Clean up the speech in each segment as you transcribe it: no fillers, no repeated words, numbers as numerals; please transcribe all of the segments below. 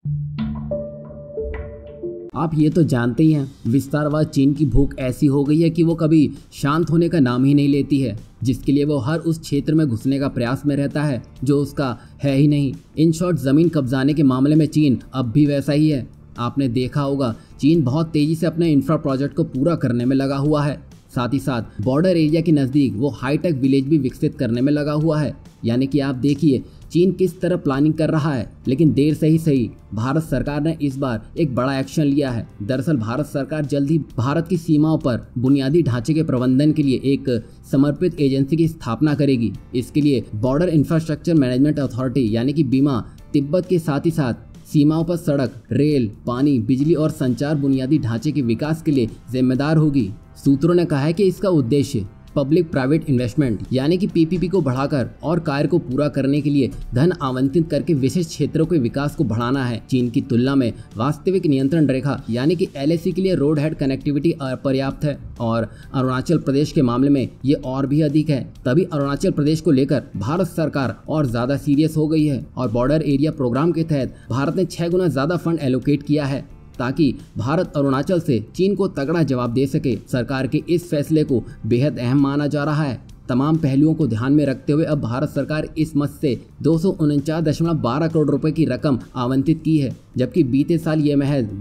आप ये तो जानते ही हैं, विस्तारवाद चीन की भूख ऐसी हो गई है कि वो कभी शांत होने का नाम ही नहीं लेती है, जिसके लिए वो हर उस क्षेत्र में घुसने का प्रयास में रहता है जो उसका है ही नहीं। इन शॉर्ट, जमीन कब्जाने के मामले में चीन अब भी वैसा ही है। आपने देखा होगा, चीन बहुत तेजी से अपने इंफ्रा प्रोजेक्ट को पूरा करने में लगा हुआ है। साथ ही साथ बॉर्डर एरिया के नज़दीक वो हाईटेक विलेज भी विकसित करने में लगा हुआ है। यानी कि आप देखिए चीन किस तरह प्लानिंग कर रहा है। लेकिन देर से ही सही, भारत सरकार ने इस बार एक बड़ा एक्शन लिया है। दरअसल भारत सरकार जल्द ही भारत की सीमाओं पर बुनियादी ढांचे के प्रबंधन के लिए एक समर्पित एजेंसी की स्थापना करेगी। इसके लिए बॉर्डर इंफ्रास्ट्रक्चर मैनेजमेंट अथॉरिटी यानी कि बीमा, तिब्बत के साथ ही साथ सीमाओं पर सड़क, रेल, पानी, बिजली और संचार बुनियादी ढांचे के विकास के लिए जिम्मेदार होगी। सूत्रों ने कहा है कि इसका उद्देश्य पब्लिक प्राइवेट इन्वेस्टमेंट यानी कि पीपीपी को बढ़ाकर और कार्य को पूरा करने के लिए धन आवंटित करके विशेष क्षेत्रों के विकास को बढ़ाना है। चीन की तुलना में वास्तविक नियंत्रण रेखा यानी कि एलएसी के लिए रोड हेड कनेक्टिविटी अपर्याप्त है और अरुणाचल प्रदेश के मामले में ये और भी अधिक है। तभी अरुणाचल प्रदेश को लेकर भारत सरकार और ज्यादा सीरियस हो गई है और बॉर्डर एरिया प्रोग्राम के तहत भारत ने 6 गुना ज्यादा फंड एलोकेट किया है ताकि भारत अरुणाचल से चीन को तगड़ा जवाब दे सके। सरकार के इस फैसले को बेहद अहम माना जा रहा है। तमाम पहलुओं को ध्यान में रखते हुए अब भारत सरकार इस मद से 249.12 करोड़ रुपए की रकम आवंटित की है, जबकि बीते साल ये महज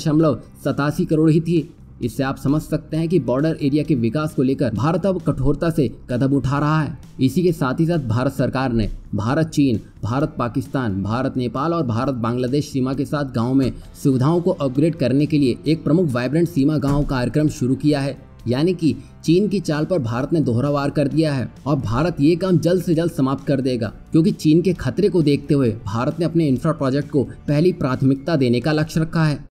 52.87 करोड़ ही थी। इससे आप समझ सकते हैं कि बॉर्डर एरिया के विकास को लेकर भारत अब कठोरता से कदम उठा रहा है। इसी के साथ ही साथ भारत सरकार ने भारत चीन, भारत पाकिस्तान, भारत नेपाल और भारत बांग्लादेश सीमा के साथ गाँव में सुविधाओं को अपग्रेड करने के लिए एक प्रमुख वाइब्रेंट सीमा गाँव कार्यक्रम शुरू किया है। यानी कि चीन की चाल पर भारत ने दोहरा वार कर दिया है और भारत ये काम जल्द से जल्द समाप्त कर देगा, क्योंकि चीन के खतरे को देखते हुए भारत ने अपने इंफ्रा प्रोजेक्ट को पहली प्राथमिकता देने का लक्ष्य रखा है।